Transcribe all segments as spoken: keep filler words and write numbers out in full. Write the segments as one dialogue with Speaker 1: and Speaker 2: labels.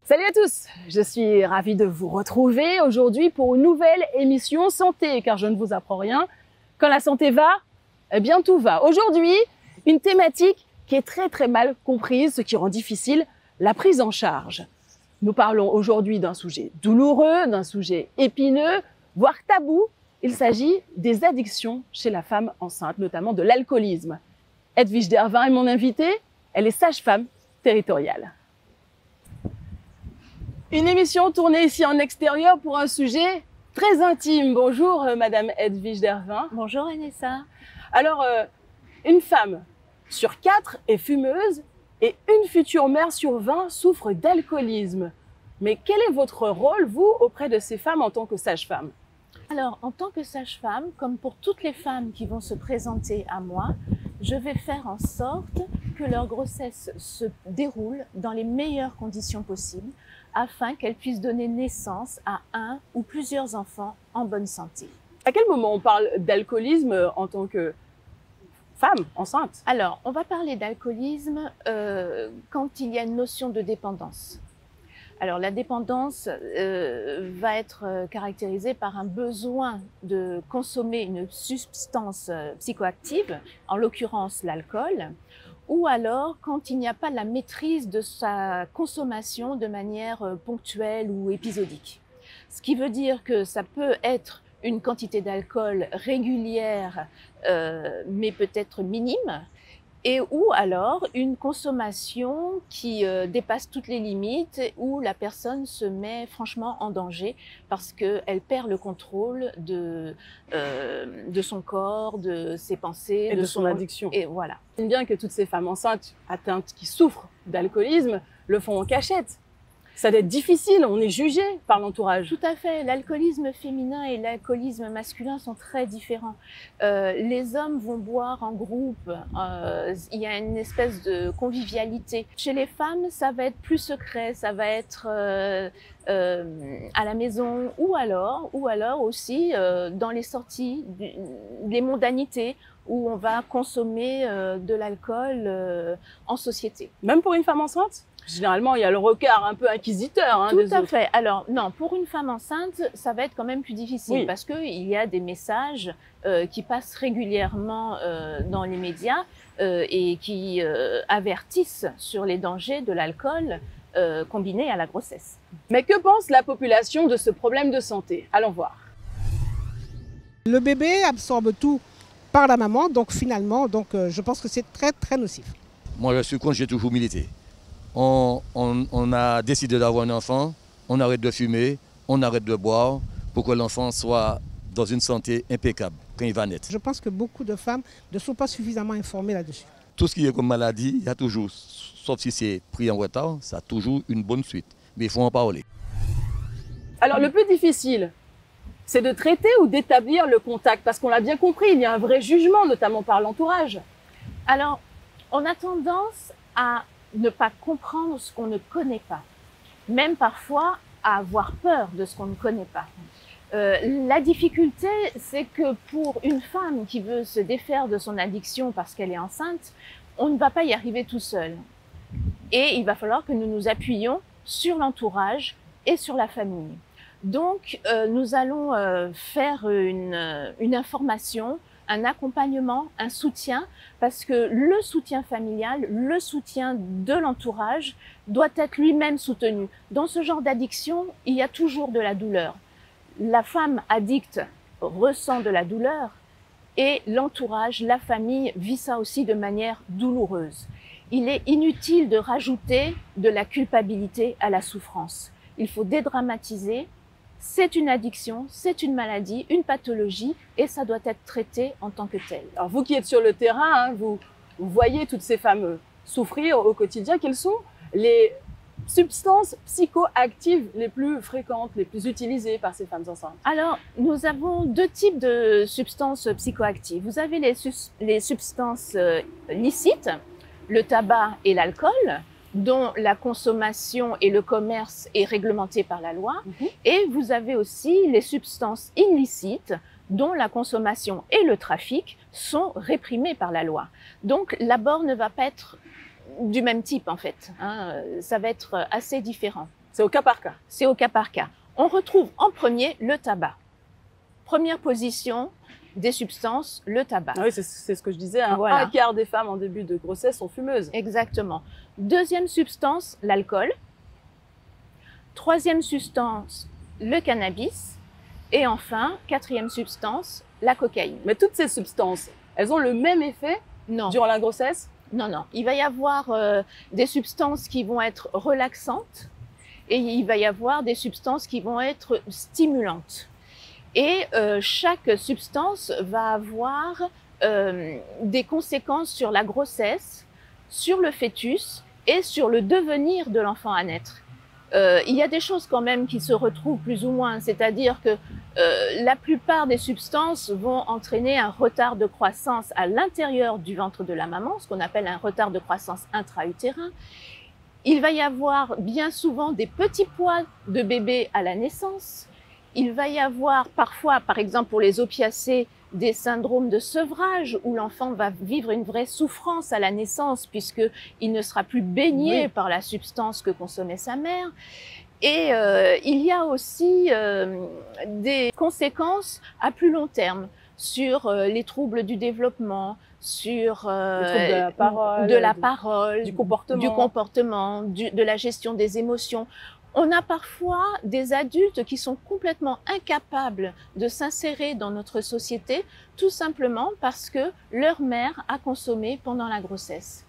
Speaker 1: Salut à tous, je suis ravie de vous retrouver aujourd'hui pour une nouvelle émission santé, car je ne vous apprends rien. Quand la santé va, eh bien tout va. Aujourd'hui, une thématique qui est très très mal comprise, ce qui rend difficile la prise en charge. Nous parlons aujourd'hui d'un sujet douloureux, d'un sujet épineux, voire tabou. Il s'agit des addictions chez la femme enceinte, notamment de l'alcoolisme. Edwige Dervin est mon invitée, elle est sage-femme territoriale. Une émission tournée ici en extérieur pour un sujet très intime. Bonjour euh, Madame Edwige Dervin.
Speaker 2: Bonjour Anessa.
Speaker 1: Alors, euh, une femme sur quatre est fumeuse et une future mère sur vingt souffre d'alcoolisme. Mais quel est votre rôle, vous, auprès de ces femmes en tant que sage-femme?
Speaker 2: Alors, en tant que sage-femme, comme pour toutes les femmes qui vont se présenter à moi, je vais faire en sorte que leur grossesse se déroule dans les meilleures conditions possibles afin qu'elles puissent donner naissance à un ou plusieurs enfants en bonne santé.
Speaker 1: À quel moment on parle d'alcoolisme en tant que femme enceinte?
Speaker 2: Alors, on va parler d'alcoolisme euh, quand il y a une notion de dépendance. Alors, la dépendance euh, va être caractérisée par un besoin de consommer une substance psychoactive, en l'occurrence l'alcool, ou alors quand il n'y a pas la maîtrise de sa consommation de manière ponctuelle ou épisodique. Ce qui veut dire que ça peut être une quantité d'alcool régulière, euh, mais peut-être minime, et ou alors une consommation qui euh, dépasse toutes les limites, où la personne se met franchement en danger parce qu'elle perd le contrôle de, euh, de son corps, de ses pensées,
Speaker 1: Et de,
Speaker 2: de
Speaker 1: son, son addiction.
Speaker 2: Et voilà.
Speaker 1: C'est bien que toutes ces femmes enceintes atteintes qui souffrent d'alcoolisme le font en cachette. Ça doit être difficile, on est jugé par l'entourage.
Speaker 2: Tout à fait. L'alcoolisme féminin et l'alcoolisme masculin sont très différents. Euh, les hommes vont boire en groupe, euh, il y a une espèce de convivialité. Chez les femmes, ça va être plus secret, ça va être euh, euh, à la maison ou alors, ou alors aussi euh, dans les sorties, les mondanités, où on va consommer euh, de l'alcool euh, en société.
Speaker 1: Même pour une femme enceinte? Généralement, il y a le regard un peu inquisiteur. Hein,
Speaker 2: Tout
Speaker 1: des
Speaker 2: à
Speaker 1: autres.
Speaker 2: fait. Alors non, pour une femme enceinte, ça va être quand même plus difficile
Speaker 1: oui.
Speaker 2: parce qu'il y a des messages euh, qui passent régulièrement euh, dans les médias euh, et qui euh, avertissent sur les dangers de l'alcool euh, combiné à la grossesse.
Speaker 1: Mais que pense la population de ce problème de santé? Allons voir.
Speaker 3: Le bébé absorbe tout par la maman, donc finalement, donc, euh, je pense que c'est très très nocif.
Speaker 4: Moi je suis contre, j'ai toujours milité. On, on, on a décidé d'avoir un enfant, on arrête de fumer, on arrête de boire pour que l'enfant soit dans une santé impeccable quand il va naître.
Speaker 3: Je pense que beaucoup de femmes ne sont pas suffisamment informées là-dessus.
Speaker 4: Tout ce qui est comme maladie, il y a toujours, sauf si c'est pris en retard, ça a toujours une bonne suite. Mais il faut en parler.
Speaker 1: Alors le plus difficile, c'est de traiter ou d'établir le contact, parce qu'on l'a bien compris, il y a un vrai jugement, notamment par l'entourage.
Speaker 2: Alors, on a tendance à ne pas comprendre ce qu'on ne connaît pas, même parfois à avoir peur de ce qu'on ne connaît pas. Euh, la difficulté, c'est que pour une femme qui veut se défaire de son addiction parce qu'elle est enceinte, on ne va pas y arriver tout seul. Et il va falloir que nous nous appuyions sur l'entourage et sur la famille. Donc, euh, nous allons euh, faire une, une information, un accompagnement, un soutien, parce que le soutien familial, le soutien de l'entourage doit être lui-même soutenu. Dans ce genre d'addiction, il y a toujours de la douleur. La femme addicte ressent de la douleur et l'entourage, la famille vit ça aussi de manière douloureuse. Il est inutile de rajouter de la culpabilité à la souffrance. Il faut dédramatiser. C'est une addiction, c'est une maladie, une pathologie et ça doit être traité en tant que tel.
Speaker 1: Alors vous qui êtes sur le terrain, hein, vous, vous voyez toutes ces femmes souffrir au quotidien. Quelles sont les substances psychoactives les plus fréquentes, les plus utilisées par ces femmes enceintes?
Speaker 2: Alors, nous avons deux types de substances psychoactives. Vous avez les, les substances euh, licites, le tabac et l'alcool, dont la consommation et le commerce est réglementé par la loi. Mmh. Et vous avez aussi les substances illicites, dont la consommation et le trafic sont réprimés par la loi. Donc l'abord ne va pas être du même type en fait, hein. Ça va être assez différent.
Speaker 1: C'est au cas par cas.
Speaker 2: C'est au cas par cas. On retrouve en premier le tabac. Première position des substances, le tabac.
Speaker 1: Ah oui, c'est ce que je disais, hein.
Speaker 2: Voilà.
Speaker 1: Un quart des femmes en début de grossesse sont fumeuses.
Speaker 2: Exactement. Deuxième substance, l'alcool. Troisième substance, le cannabis. Et enfin, quatrième substance, la cocaïne.
Speaker 1: Mais toutes ces substances, elles ont le même effet
Speaker 2: Non.
Speaker 1: durant la grossesse?
Speaker 2: Non, non. Il va y avoir euh, des substances qui vont être relaxantes et il va y avoir des substances qui vont être stimulantes. Et euh, chaque substance va avoir euh, des conséquences sur la grossesse, sur le fœtus et sur le devenir de l'enfant à naître. Euh, il y a des choses quand même qui se retrouvent plus ou moins, c'est-à-dire que euh, la plupart des substances vont entraîner un retard de croissance à l'intérieur du ventre de la maman, ce qu'on appelle un retard de croissance intra-utérin. Il va y avoir bien souvent des petits poids de bébé à la naissance. Il va y avoir parfois, par exemple pour les opiacés, des syndromes de sevrage où l'enfant va vivre une vraie souffrance à la naissance puisqu'il ne sera plus baigné oui. par la substance que consommait sa mère. Et euh, il y a aussi euh, des conséquences à plus long terme sur euh, les troubles du développement, sur euh,
Speaker 1: les troubles de la parole,
Speaker 2: de la parole
Speaker 1: du comportement,
Speaker 2: du comportement du, de la gestion des émotions. On a parfois des adultes qui sont complètement incapables de s'insérer dans notre société, tout simplement parce que leur mère a consommé pendant la grossesse.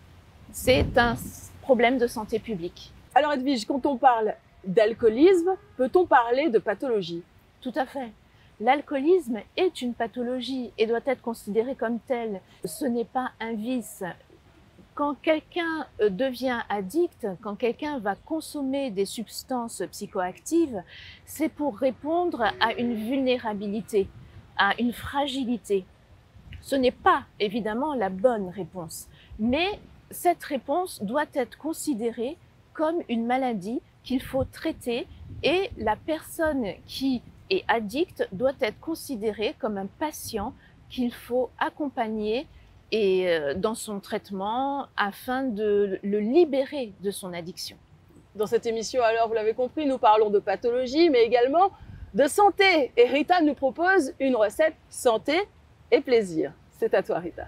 Speaker 2: C'est un problème de santé publique.
Speaker 1: Alors Edwige, quand on parle d'alcoolisme, peut-on parler de pathologie?
Speaker 2: Tout à fait. L'alcoolisme est une pathologie et doit être considéré comme tel. Ce n'est pas un vice. Quand quelqu'un devient addict, quand quelqu'un va consommer des substances psychoactives, c'est pour répondre à une vulnérabilité, à une fragilité. Ce n'est pas évidemment la bonne réponse, mais cette réponse doit être considérée comme une maladie qu'il faut traiter et la personne qui est addict doit être considérée comme un patient qu'il faut accompagner et dans son traitement afin de le libérer de son addiction.
Speaker 1: Dans cette émission, alors, vous l'avez compris, nous parlons de pathologie, mais également de santé. Et Rita nous propose une recette santé et plaisir. C'est à toi, Rita.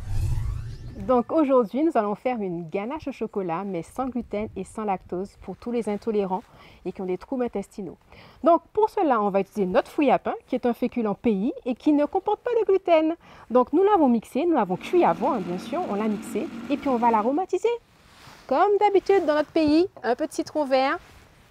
Speaker 5: Donc aujourd'hui, nous allons faire une ganache au chocolat, mais sans gluten et sans lactose pour tous les intolérants et qui ont des troubles intestinaux. Donc pour cela, on va utiliser notre fouille à pain, qui est un féculent pays et qui ne comporte pas de gluten. Donc nous l'avons mixé, nous l'avons cuit avant, hein, bien sûr, on l'a mixé, et puis on va l'aromatiser. Comme d'habitude dans notre pays, un peu de citron vert,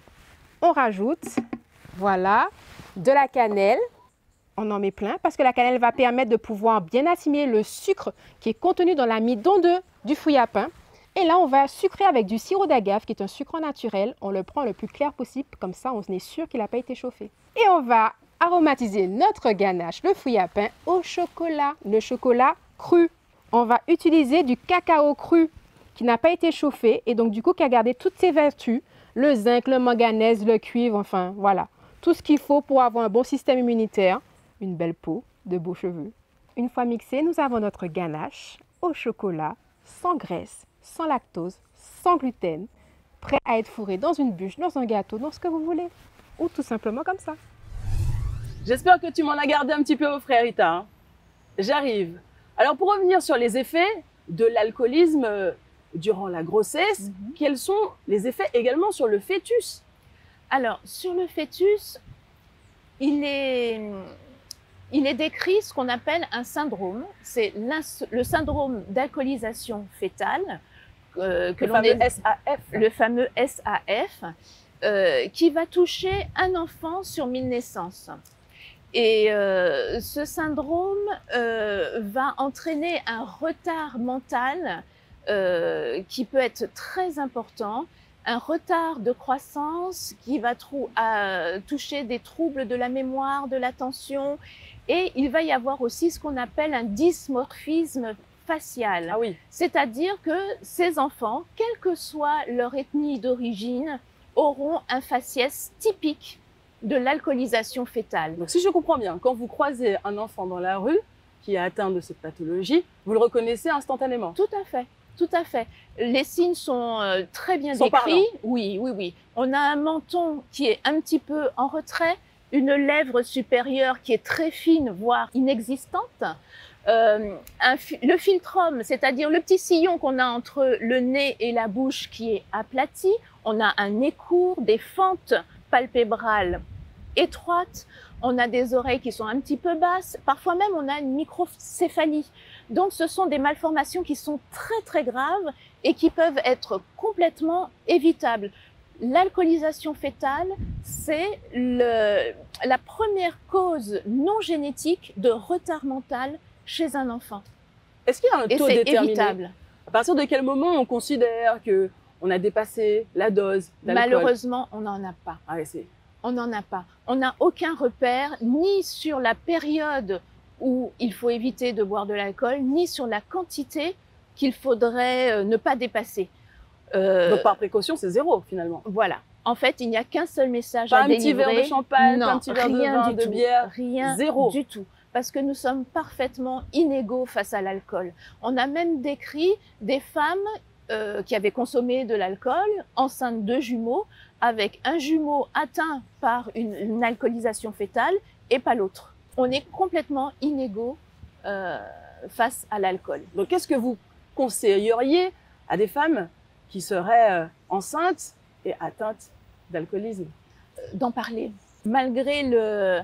Speaker 5: on rajoute, voilà, de la cannelle. On en met plein parce que la cannelle va permettre de pouvoir bien assimiler le sucre qui est contenu dans l'amidon de, du fouille à pain. Et là, on va sucrer avec du sirop d'agave qui est un sucre naturel. On le prend le plus clair possible, comme ça on est sûr qu'il n'a pas été chauffé. Et on va aromatiser notre ganache, le fouille à pain, au chocolat, le chocolat cru. On va utiliser du cacao cru qui n'a pas été chauffé et donc du coup qui a gardé toutes ses vertus, le zinc, le manganèse, le cuivre, enfin voilà. Tout ce qu'il faut pour avoir un bon système immunitaire. Une belle peau, de beaux cheveux. Une fois mixé, nous avons notre ganache au chocolat, sans graisse, sans lactose, sans gluten, prêt à être fourré dans une bûche, dans un gâteau, dans ce que vous voulez, ou tout simplement comme ça.
Speaker 1: J'espère que tu m'en as gardé un petit peu au frais, Rita. Hein. J'arrive. Alors pour revenir sur les effets de l'alcoolisme durant la grossesse, mm-hmm. quels sont les effets également sur le fœtus?
Speaker 2: Alors sur le fœtus, il est... Il est décrit ce qu'on appelle un syndrome, c'est le syndrome d'alcoolisation fœtale, euh, que l'on est
Speaker 1: S A F,
Speaker 2: le fameux S A F, euh, qui va toucher un enfant sur mille naissances. Et euh, ce syndrome euh, va entraîner un retard mental euh, qui peut être très important, un retard de croissance qui va à, toucher des troubles de la mémoire, de l'attention. Et il va y avoir aussi ce qu'on appelle un dysmorphisme facial.
Speaker 1: Ah oui.
Speaker 2: C'est-à-dire que ces enfants, quelle que soit leur ethnie d'origine, auront un faciès typique de l'alcoolisation fœtale.
Speaker 1: Donc si je comprends bien, quand vous croisez un enfant dans la rue qui est atteint de cette pathologie, vous le reconnaissez instantanément?
Speaker 2: Tout à fait. Tout à fait. Les signes sont euh, très bien
Speaker 1: Sont
Speaker 2: décrits.
Speaker 1: parlants.
Speaker 2: Oui, oui, oui. On a un menton qui est un petit peu en retrait, une lèvre supérieure qui est très fine, voire inexistante. Euh, un fi- le philtrum, c'est-à-dire le petit sillon qu'on a entre le nez et la bouche qui est aplati. On a un nez court, des fentes palpébrales étroites. On a des oreilles qui sont un petit peu basses. Parfois même, on a une microcéphalie. Donc, ce sont des malformations qui sont très, très graves et qui peuvent être complètement évitables. L'alcoolisation fœtale, c'est le, la première cause non génétique de retard mental chez un enfant.
Speaker 1: Est-ce qu'il y a un
Speaker 2: Et
Speaker 1: taux
Speaker 2: c'est
Speaker 1: déterminé?
Speaker 2: évitable.
Speaker 1: À partir de quel moment on considère que on a dépassé la dose d'alcool?
Speaker 2: Malheureusement, on n'en a pas.
Speaker 1: Ah ouais, c'est...
Speaker 2: On n'en a pas. On n'a aucun repère, ni sur la période où il faut éviter de boire de l'alcool, ni sur la quantité qu'il faudrait euh, ne pas dépasser. Euh,
Speaker 1: Donc par précaution, c'est zéro finalement.
Speaker 2: Voilà. En fait, il n'y a qu'un seul message
Speaker 1: Pas
Speaker 2: à
Speaker 1: un petit
Speaker 2: délivrer.
Speaker 1: verre de champagne,
Speaker 2: non,
Speaker 1: pas un petit verre de
Speaker 2: rien
Speaker 1: vin,
Speaker 2: du
Speaker 1: de
Speaker 2: tout,
Speaker 1: bière,
Speaker 2: rien
Speaker 1: zéro.
Speaker 2: du tout. Parce que nous sommes parfaitement inégaux face à l'alcool. On a même décrit des femmes euh, qui avaient consommé de l'alcool, enceintes de jumeaux, avec un jumeau atteint par une, une alcoolisation fœtale et pas l'autre. On est complètement inégaux euh, face à l'alcool.
Speaker 1: Donc qu'est-ce que vous conseilleriez à des femmes qui seraient euh, enceintes et atteintes d'alcoolisme?
Speaker 2: D'en parler. Malgré le, euh,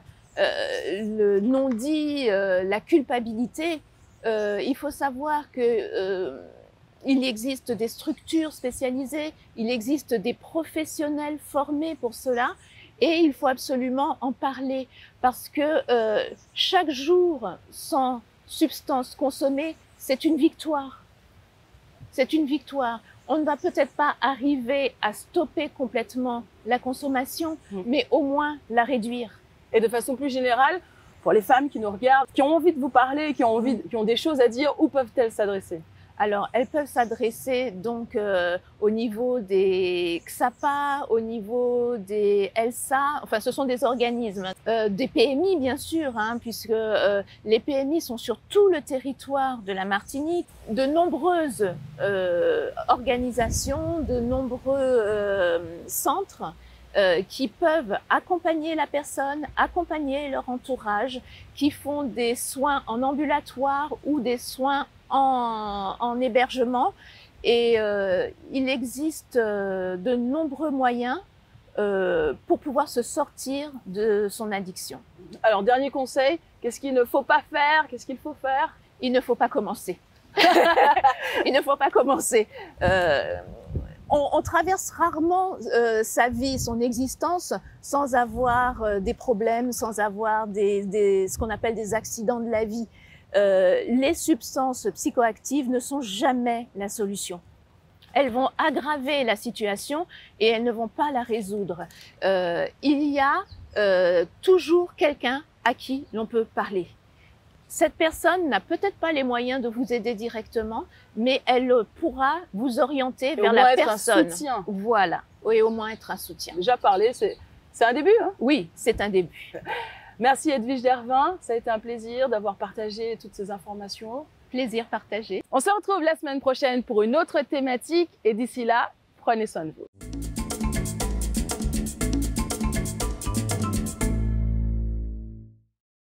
Speaker 2: le non-dit, euh, la culpabilité, euh, il faut savoir que euh, il existe des structures spécialisées, il existe des professionnels formés pour cela et il faut absolument en parler parce que euh, chaque jour sans substance consommée, c'est une victoire. C'est une victoire. On ne va peut-être pas arriver à stopper complètement la consommation,
Speaker 1: Mmh.
Speaker 2: mais au moins la réduire.
Speaker 1: Et de façon plus générale, pour les femmes qui nous regardent, qui ont envie de vous parler, qui ont, envie, qui ont des choses à dire, où peuvent-elles s'adresser?
Speaker 2: Alors, elles peuvent s'adresser donc euh, au niveau des X A P A, au niveau des ELSA, enfin ce sont des organismes, euh, des P M I bien sûr, hein, puisque euh, les P M I sont sur tout le territoire de la Martinique. De nombreuses euh, organisations, de nombreux euh, centres euh, qui peuvent accompagner la personne, accompagner leur entourage, qui font des soins en ambulatoire ou des soins En, en hébergement et euh, il existe euh, de nombreux moyens euh, pour pouvoir se sortir de son addiction.
Speaker 1: Alors, dernier conseil, qu'est-ce qu'il ne faut pas faire? Qu'est-ce qu'il faut faire?
Speaker 2: Il ne faut pas commencer. Il ne faut pas commencer. Euh, on, on traverse rarement euh, sa vie, son existence, sans avoir euh, des problèmes, sans avoir des, des, ce qu'on appelle des accidents de la vie. Euh, les substances psychoactives ne sont jamais la solution. Elles vont aggraver la situation et elles ne vont pas la résoudre. Euh, il y a euh, toujours quelqu'un à qui l'on peut parler. Cette personne n'a peut-être pas les moyens de vous aider directement, mais elle pourra vous orienter
Speaker 1: Et
Speaker 2: vers
Speaker 1: au moins
Speaker 2: la
Speaker 1: être
Speaker 2: personne.
Speaker 1: un soutien.
Speaker 2: Voilà, et au moins être un soutien.
Speaker 1: Déjà parler, c'est c'est un début, hein?
Speaker 2: Oui, c'est un début.
Speaker 1: Merci Edwige Dervin, ça a été un plaisir d'avoir partagé toutes ces informations.
Speaker 2: Plaisir partagé.
Speaker 1: On se retrouve la semaine prochaine pour une autre thématique et d'ici là, prenez soin de vous.